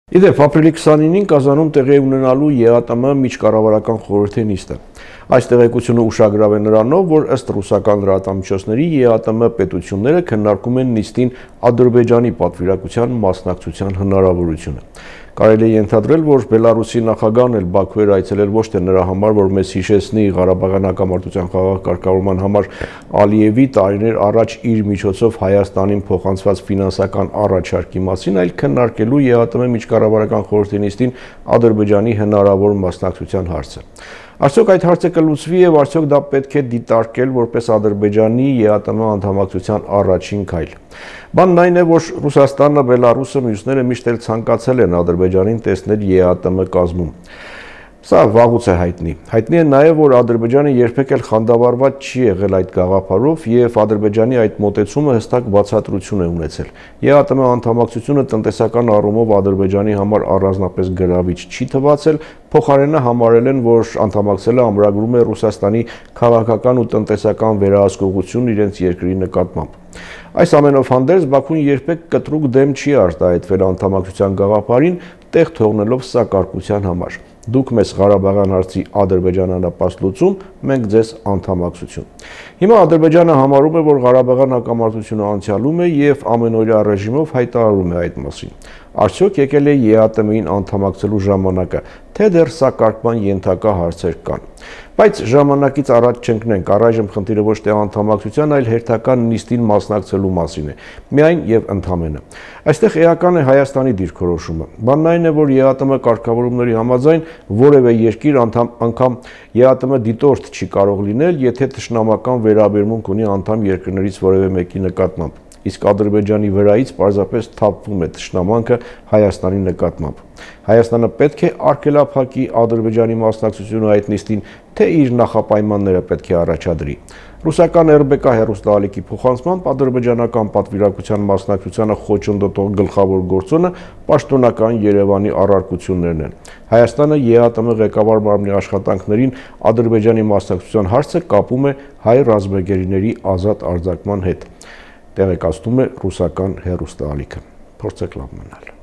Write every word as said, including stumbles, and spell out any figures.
Իդեպ, ապրիլի քսանինին Կազանում տեղի է ունենալու ԵԱՏՄ միջկառավարական խորհրդի նիստը։ Այս տեղեկությունը ուշագրավ է նրանով, որ ըստ ռուսական լրատվամիջոցների ԵԱՏՄ պետությունները քննարկում են նիստին Ադրբեջանի պատվիրակության մասնակցության հնարավորությունը։ Կարելի է ենթադրել, որ Բելարուսի նախագահն էլ Բաքու էր այցելել ոչ թե նրա համար, որ մեզ հիշեցնի Ղարաբաղյան հակամարտության խաղաղ կարգավորման համար Ալիևի տարիներ առաջ իր միջոցով Հայաստանին փոխանցված ֆինանսական առաջարկի մասին, այլ քննարկելու ԵԱՏՄ միջկառավարական խորհրդի նիստին Ադրբեջանի հնարավոր մասնակցության հարցը։ Արդյոք այդ հարցը կլուծվի եւ արդյոք դա պետք է դիտարկել որպես Ադրբեջանի ԵԱՏՄ անդամակցության առաջին քայլ։ Բանն այն է, որ Ռուսաստանը, Բելարուսը, մյուսները միշտ էլ ցանկացել են Ադրբեջանին տեսնել ԵԱՏՄ կազմում։ Սա վաղուց է հայտնի։ Հայտնի է նաև, որ Ադրբեջանը երբեք էլ խանդավառված չի եղել այդ գաղափարով եւ Ադրբեջանի այդ մոտեցումը հստակ բացատրություն է ունեցել։ ԵԱՏՄ անդամակցությունը տնտեսական առումով Ադրբեջանի համար առանձնապես գրավիչ չի թվացել, փոխարենը համարել են, որ անդամակցելը ամրագրում է Ռուսաստանի քաղաքական ու տնտեսական վերահսկողությունն իրենց երկրի նկատմամբ։ Այս ամենով հանդերձ Բաքուն երբեք կտրուկ դեմ չի արտահայտվել անդամակցության գաղափարին, տեղ թողնելով սակարկության համար։ Դուք մեզ Ղարաբաղյան հարցի ադրբեջանանապաստ լուծում, մենք ձեզ անդամակցություն։ Հիմա Ադրբեջանը համարում է, որ Ղարաբաղյան հակամարտությունը անցյալում է եւ ամենօրյա ռեժիմով հայտարարում է այդ մասին։ Արդյոք եկել է ԵԱՏՄ-ին անդամակցելու ժամանակը, թե դեռ սակարկման ենթակա հարցեր կան։ Բայց ժամանակից առաջ չընկնենք, առայժմ խնդիրը ոչ թե անդամակցության, այլ հերթական նիստին մասնակցելու մասին է, միայն եւ ընդամենը։ Այստեղ էական է Հայաստանի դիրքորոշումը։ Բանն այն է, որ ԵԱՏՄ կարգավորումների համաձայն որևէ երկիր անդամ անգամ ԵԱՏՄ դիտորդ չի կարող լինել, եթե թշնամական վերաբերմունք ունի անդամ երկրներից որևէ մեկի նկատմամբ։ Իսկ Ադրբեջանի վրայից պարզապես թափվում է թշնամանքը Հայաստանի նկատմամբ։ Հայաստանը պետք է արգելափակի Ադրբեջանի մասնակցությունը այդ նիստին, թե իր նախապայմանները պետք է առաջադրի։ Ռուսական эр бэ կա հեռուստաալիքի փոխանցմամբ ադրբեջանական պատվիրակության մասնակցությանը խոչընդոտող գլխավոր գործոնը պաշտոնական Երևանի առարկություններն են։ Հայաստանը ԵԱՏՄ ղեկավար մարմնի աշխատանքներին Ադրբեջանի մասնակցության հարցը կապում է հայ ռազմագերիների ազատ արձակման հետ, տեղեկացնում է ռուսական հեռուստաալիքը։ Փորձեք լավ մնալ։